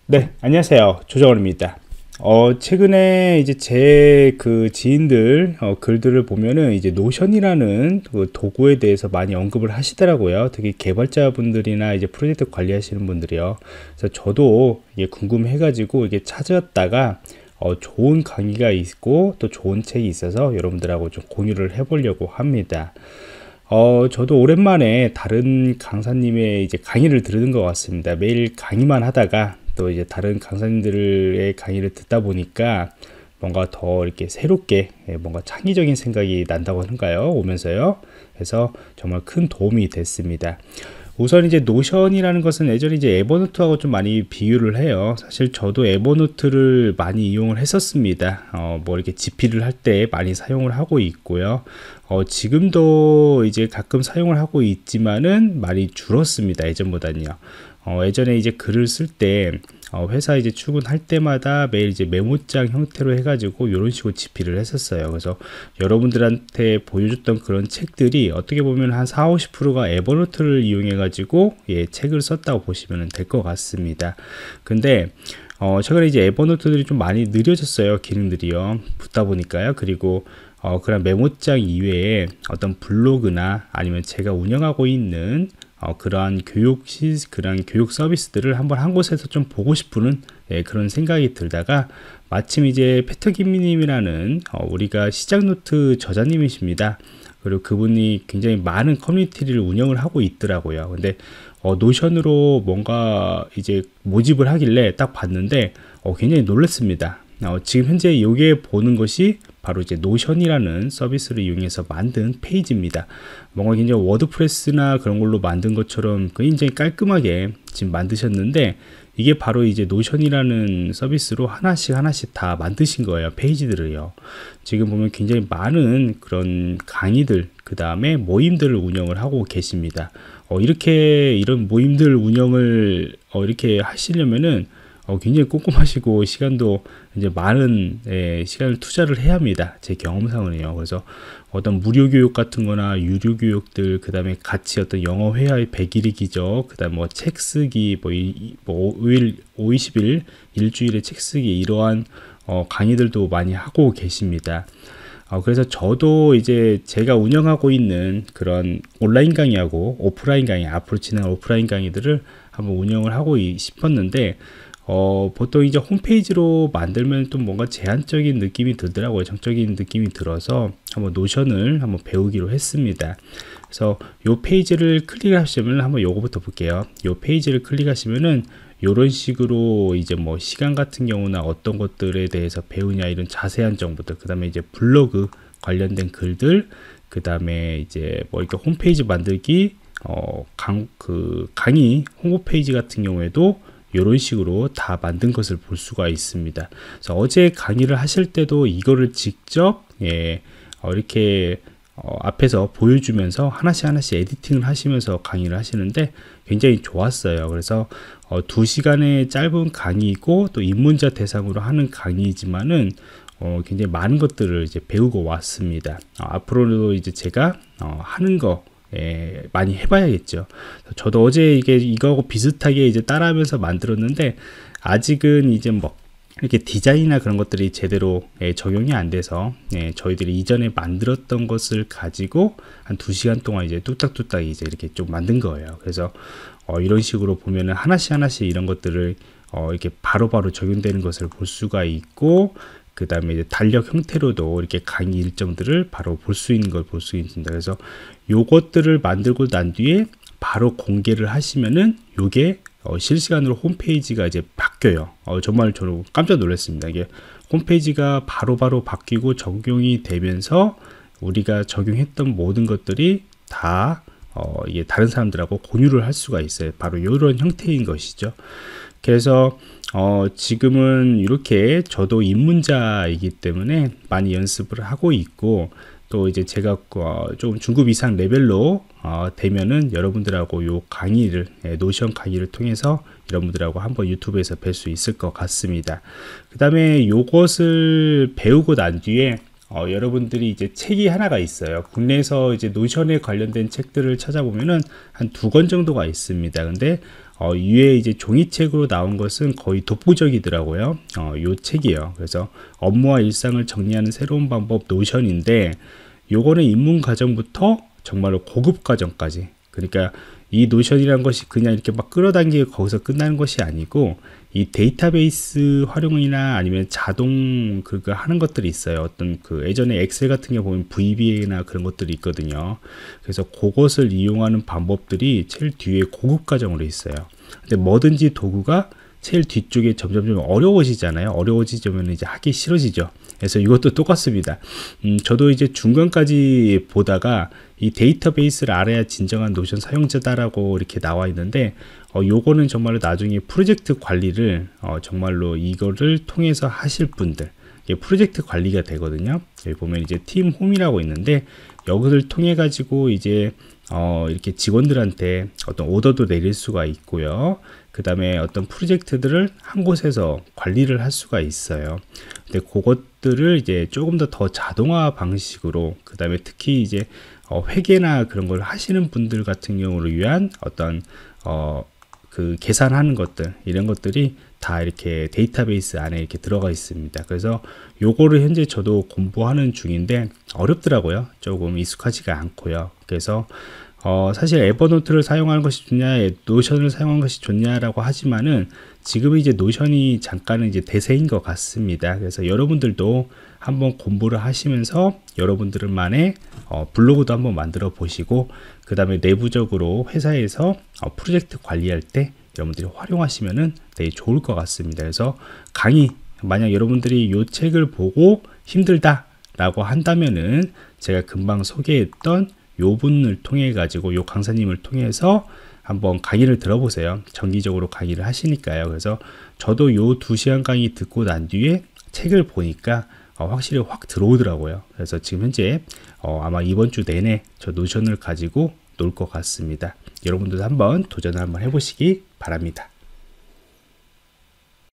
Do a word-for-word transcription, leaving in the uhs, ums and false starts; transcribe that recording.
네, 안녕하세요. 조정원입니다. 어, 최근에 이제 제 그 지인들 어, 글들을 보면은 이제 노션이라는 그 도구에 대해서 많이 언급을 하시더라고요. 특히 개발자분들이나 이제 프로젝트 관리하시는 분들이요. 그래서 저도 이게 궁금해가지고 이게 찾았다가 어, 좋은 강의가 있고 또 좋은 책이 있어서 여러분들하고 좀 공유를 해보려고 합니다. 어, 저도 오랜만에 다른 강사님의 이제 강의를 들은 것 같습니다. 매일 강의만 하다가 또 이제 다른 강사님들의 강의를 듣다 보니까 뭔가 더 이렇게 새롭게 예, 뭔가 창의적인 생각이 난다고 하는가요? 오면서요. 그래서 정말 큰 도움이 됐습니다. 우선 이제 노션이라는 것은 예전에 이제 에버노트하고 좀 많이 비교를 해요. 사실 저도 에버노트를 많이 이용을 했었습니다. 어, 뭐 이렇게 지피를 할 때 많이 사용을 하고 있고요. 어, 지금도 이제 가끔 사용을 하고 있지만은 많이 줄었습니다. 예전보다는요. 어, 예전에 이제 글을 쓸 때 어, 회사 이제 출근할 때마다 매일 이제 메모장 형태로 해가지고 이런 식으로 집필을 했었어요. 그래서 여러분들한테 보여줬던 그런 책들이 어떻게 보면 한 사, 오십 퍼센트가 에버노트를 이용해가지고 예, 책을 썼다고 보시면 될 것 같습니다. 근데 어, 최근에 이제 에버노트들이 좀 많이 느려졌어요. 기능들이요. 붙다 보니까요. 그리고 어, 그런 메모장 이외에 어떤 블로그나 아니면 제가 운영하고 있는 어, 그러한 교육 시, 그러한 교육 서비스들을 한번 한 곳에서 좀 보고 싶은 예, 그런 생각이 들다가 마침 이제 페터김미님이라는 어, 우리가 시작 노트 저자님이십니다. 그리고 그분이 굉장히 많은 커뮤니티를 운영을 하고 있더라고요. 근데 어, 노션으로 뭔가 이제 모집을 하길래 딱 봤는데 어, 굉장히 놀랐습니다. 어, 지금 현재 요게 보는 것이 바로 이제 노션이라는 서비스를 이용해서 만든 페이지입니다. 뭔가 굉장히 워드프레스나 그런 걸로 만든 것처럼 굉장히 깔끔하게 지금 만드셨는데 이게 바로 이제 노션이라는 서비스로 하나씩 하나씩 다 만드신 거예요. 페이지들을요. 지금 보면 굉장히 많은 그런 강의들, 그 다음에 모임들을 운영을 하고 계십니다. 어, 이렇게 이런 모임들 운영을 어, 이렇게 하시려면은 어, 굉장히 꼼꼼하시고 시간도 이제 많은 예, 시간을 투자를 해야 합니다. 제 경험상은요. 그래서 어떤 무료 교육 같은 거나 유료 교육들, 그 다음에 같이 어떤 영어 회화의 백 일의 기적, 그 다음 뭐 책 쓰기, 뭐, 이, 뭐 오 일, 오십 일, 일주일에 책 쓰기, 이러한 어, 강의들도 많이 하고 계십니다. 어, 그래서 저도 이제 제가 운영하고 있는 그런 온라인 강의하고 오프라인 강의, 앞으로 진행할 오프라인 강의들을 한번 운영을 하고 싶었는데, 어, 보통 이제 홈페이지로 만들면 좀 뭔가 제한적인 느낌이 들더라고요. 정적인 느낌이 들어서 한번 노션을 한번 배우기로 했습니다. 그래서 요 페이지를 클릭하시면 한번 요거부터 볼게요. 요 페이지를 클릭하시면은 요런 식으로 이제 뭐 시간 같은 경우나 어떤 것들에 대해서 배우냐 이런 자세한 정보들, 그 다음에 이제 블로그 관련된 글들, 그 다음에 이제 뭐 이렇게 홈페이지 만들기, 어, 강, 그 강의 홍보 페이지 같은 경우에도 이런 식으로 다 만든 것을 볼 수가 있습니다. 그래서 어제 강의를 하실 때도 이거를 직접 예, 어, 이렇게 어, 앞에서 보여주면서 하나씩 하나씩 에디팅을 하시면서 강의를 하시는데 굉장히 좋았어요. 그래서 어, 두 시간의 짧은 강의이고 또 입문자 대상으로 하는 강의이지만은 어, 굉장히 많은 것들을 이제 배우고 왔습니다. 어, 앞으로도 이제 제가 어, 하는 거 예, 많이 해봐야겠죠. 저도 어제 이게 이거하고 비슷하게 이제 따라하면서 만들었는데 아직은 이제 뭐 이렇게 디자인이나 그런 것들이 제대로 예, 적용이 안 돼서 예, 저희들이 이전에 만들었던 것을 가지고 한 두 시간 동안 이제 뚝딱뚝딱 이제 이렇게 좀 만든 거예요. 그래서 어, 이런 식으로 보면은 하나씩 하나씩 이런 것들을 어, 이렇게 바로바로 바로 적용되는 것을 볼 수가 있고, 그 다음에 이제 달력 형태로도 이렇게 강의 일정들을 바로 볼 수 있는 걸 볼 수 있습니다. 그래서 요것들을 만들고 난 뒤에 바로 공개를 하시면은 요게 어, 실시간으로 홈페이지가 이제 바뀌어요. 어, 정말 저는 깜짝 놀랐습니다. 이게 홈페이지가 바로바로 바로 바뀌고 적용이 되면서 우리가 적용했던 모든 것들이 다 어, 이게 다른 사람들하고 공유를 할 수가 있어요. 바로 이런 형태인 것이죠. 그래서 어, 지금은 이렇게 저도 입문자이기 때문에 많이 연습을 하고 있고, 또 이제 제가 어, 좀 중급 이상 레벨로 어, 되면은 여러분들하고 요 강의를 예, 노션 강의를 통해서 여러분들하고 한번 유튜브에서 뵐 수 있을 것 같습니다. 그 다음에 요것을 배우고 난 뒤에 어, 여러분들이 이제 책이 하나가 있어요. 국내에서 이제 노션에 관련된 책들을 찾아보면은 한 두 권 정도가 있습니다. 근데 어, 위에 이제 종이책으로 나온 것은 거의 독보적이더라고요. 어, 요 책이요. 그래서 업무와 일상을 정리하는 새로운 방법 노션인데, 요거는 입문 과정부터 정말로 고급 과정까지. 그러니까 이 노션이란 것이 그냥 이렇게 막 끌어당기고 거기서 끝나는 것이 아니고, 이 데이터베이스 활용이나 아니면 자동 그거 하는 것들이 있어요. 어떤 그 예전에 엑셀 같은 게 보면 브이비에이나 그런 것들이 있거든요. 그래서 그것을 이용하는 방법들이 제일 뒤에 고급 과정으로 있어요. 근데 뭐든지 도구가 제일 뒤쪽에 점점점 어려워지잖아요. 어려워지면 이제 하기 싫어지죠. 그래서 이것도 똑같습니다. 음, 저도 이제 중간까지 보다가 이 데이터베이스를 알아야 진정한 노션 사용자다라고 이렇게 나와 있는데, 어, 요거는 정말로 나중에 프로젝트 관리를 어, 정말로 이거를 통해서 하실 분들, 이게 프로젝트 관리가 되거든요. 여기 보면 이제 팀 홈이라고 있는데, 여기를 통해 가지고 이제 어, 이렇게 직원들한테 어떤 오더도 내릴 수가 있고요. 그 다음에 어떤 프로젝트들을 한 곳에서 관리를 할 수가 있어요. 근데 그것들을 이제 조금 더 더 자동화 방식으로, 그 다음에 특히 이제 어, 회계나 그런 걸 하시는 분들 같은 경우를 위한 어떤 어, 그 계산하는 것들, 이런 것들이 다 이렇게 데이터베이스 안에 이렇게 들어가 있습니다. 그래서 요거를 현재 저도 공부하는 중인데 어렵더라고요. 조금 익숙하지가 않고요. 그래서 어, 사실 에버노트를 사용하는 것이 좋냐, 노션을 사용하는 것이 좋냐라고 하지만은 지금 이제 노션이 잠깐은 이제 대세인 것 같습니다. 그래서 여러분들도 한번 공부를 하시면서 여러분들만의 어, 블로그도 한번 만들어 보시고, 그 다음에 내부적으로 회사에서 어, 프로젝트 관리할 때 여러분들이 활용하시면은 되게 좋을 것 같습니다. 그래서 강의, 만약 여러분들이 이 책을 보고 힘들다 라고 한다면은 제가 금방 소개했던 요 분을 통해 가지고, 요 강사님을 통해서 한번 강의를 들어보세요. 정기적으로 강의를 하시니까요. 그래서 저도 요 두 시간 강의 듣고 난 뒤에 책을 보니까 어, 확실히 확 들어오더라고요. 그래서 지금 현재 어, 아마 이번 주 내내 저 노션을 가지고 놀 것 같습니다. 여러분들도 한번 도전을 한번 해보시기 바랍니다.